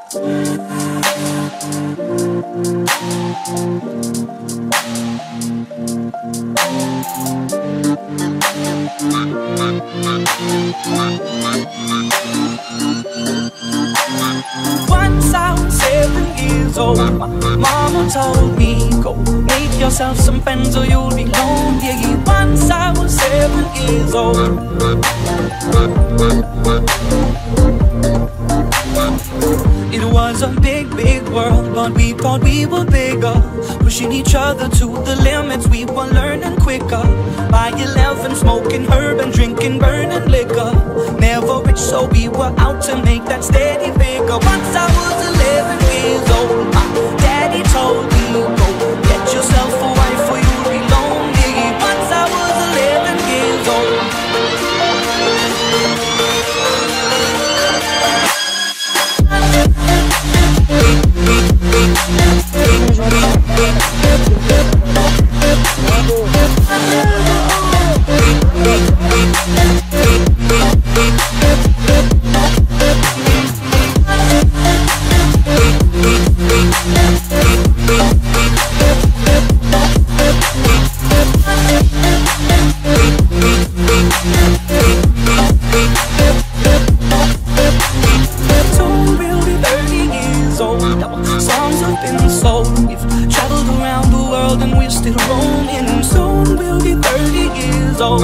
Once I was 7 years old, my mama told me, go make yourself some friends or you'll be lonely. Once I was 7 years old. It was a big, big world, but we thought we were bigger, pushing each other to the limits. We were learning quicker. By 11, smoking herb and drinking burning liquor. Never rich, so we were out to make that steady figure. Once I was 11 years old, my daddy told me, go get yourself a wife or you'll be lonely. Once I was 11 years old. Songs have been sold. We've traveled around the world and we're still roaming. Soon we'll be 30 years old.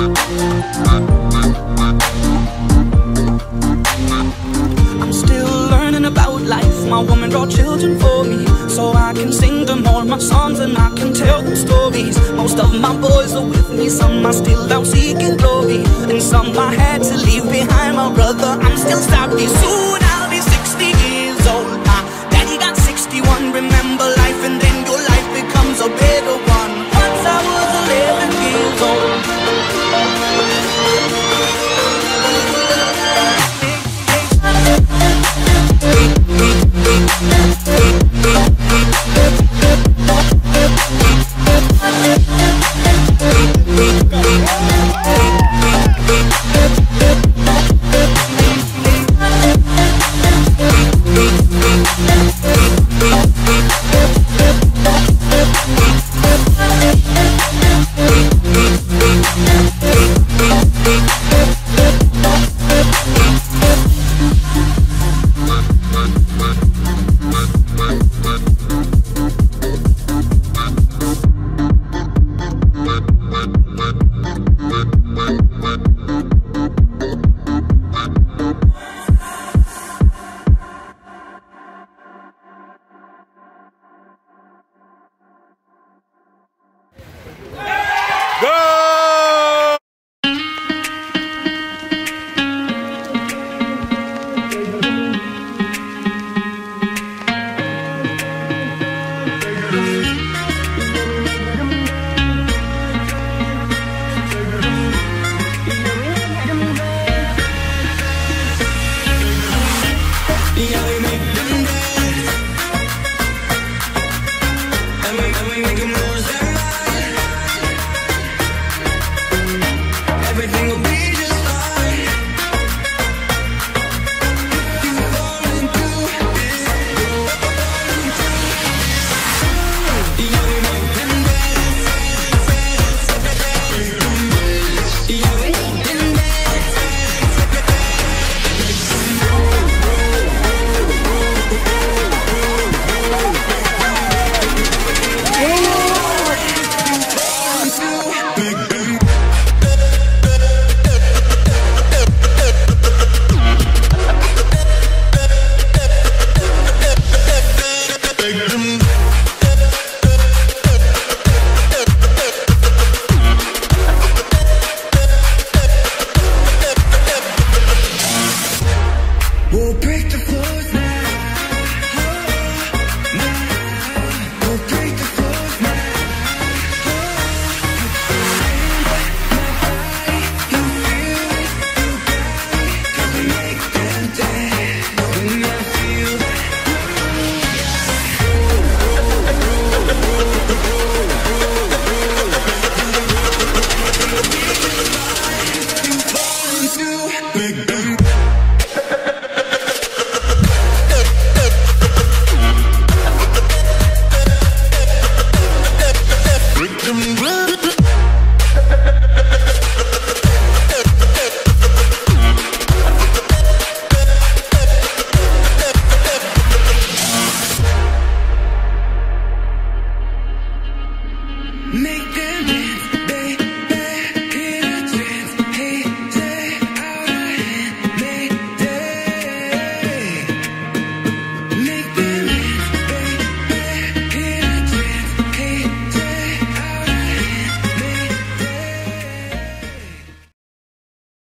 I'm still learning about life. My woman brought children for me, so I can sing them all my songs and I can tell them stories. Most of my boys are with me, some are still out seeking glory, and some I had to leave behind. My brother, I'm still sorry. Soon I'll be 60 years old. Got 61, remember life, and then your life becomes a better one. Once I was 11 years old. Big